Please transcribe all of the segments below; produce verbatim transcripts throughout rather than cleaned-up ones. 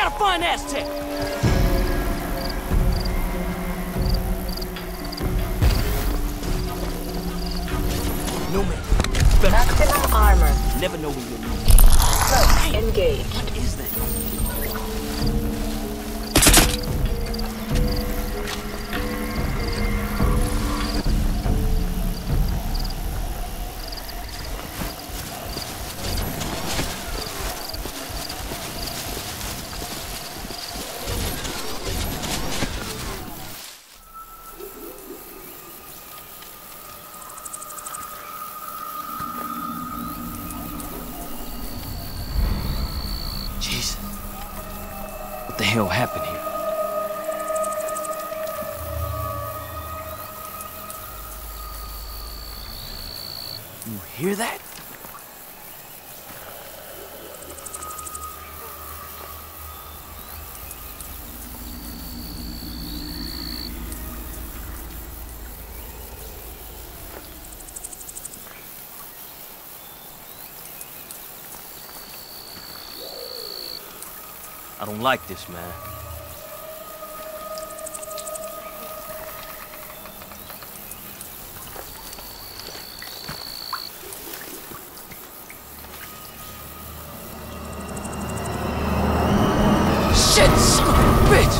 gotta find Aztec! No man. Maximum armor. Never know when you'll need. Close. Engage. What is that? Jesus. What the hell happened here? You hear that? I don't like this, man. Shit, son of a bitch!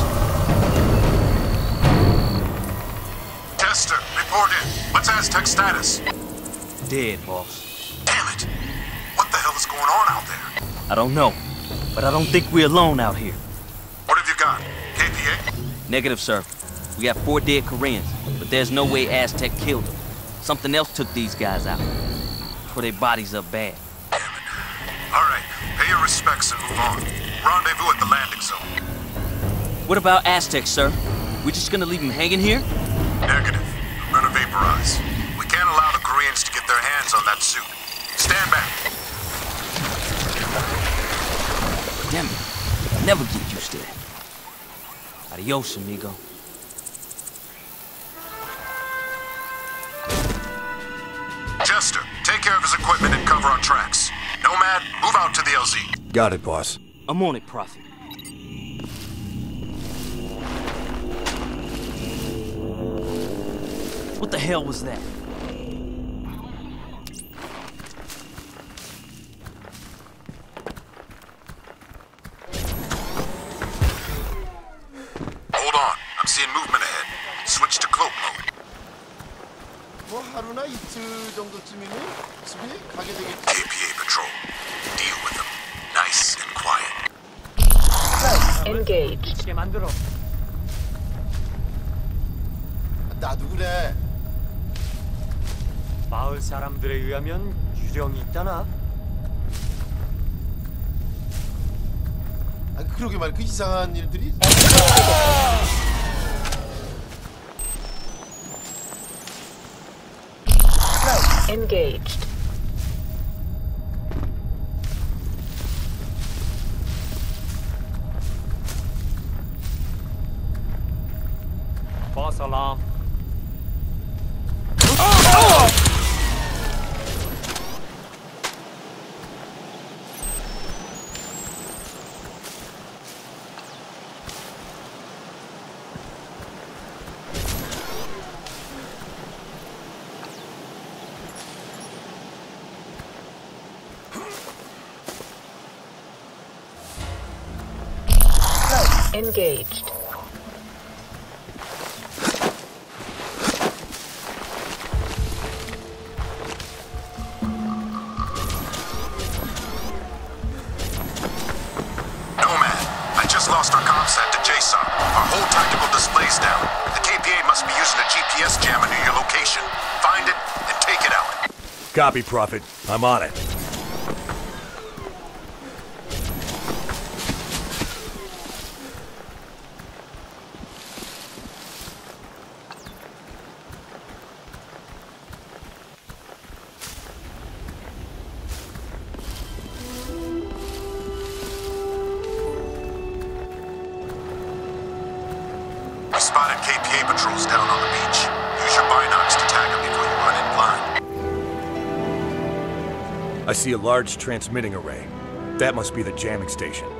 Tester, report in. What's Aztec status? Dead, boss. Damn it! What the hell is going on out there? I don't know, but I don't think we're alone out here. What have you got? K P A? Negative, sir. We got four dead Koreans, but there's no way Aztec killed them. Something else took these guys out. Tore their bodies up bad. Damn it. All right, pay your respects and move on. Rendezvous at the landing zone. What about Aztec, sir? We just gonna leave them hanging here? Negative. I'm gonna vaporize. We can't allow the Koreans to get their hands on that suit. Stand back. Damn it. Never get used to that. Adios, amigo. Chester, take care of his equipment and cover our tracks. Nomad, move out to the L Z. Got it, boss. I'm on it, Prophet. What the hell was that? Hold on. I'm seeing movement ahead. Switch to cloak mode. 뭐 하루나 이틀 정도쯤이면 집이 가게 되겠지. K P A patrol. Deal with them. Nice and quiet. Close. Engage. 나도 그래. 마을 사람들에 의하면 유령이 있다나? 아, 그러게 말이야. 그 이상한 일들이. Close. Engaged. False alarm. Engaged. Nomad, I just lost our comsat to J S O C. Our whole tactical display's down. The K P A must be using a G P S jammer near your location. Find it and take it out. Copy, Prophet. I'm on it. We spotted K P A patrols down on the beach. Use your binocs to tag them before you run in blind. I see a large transmitting array. That must be the jamming station.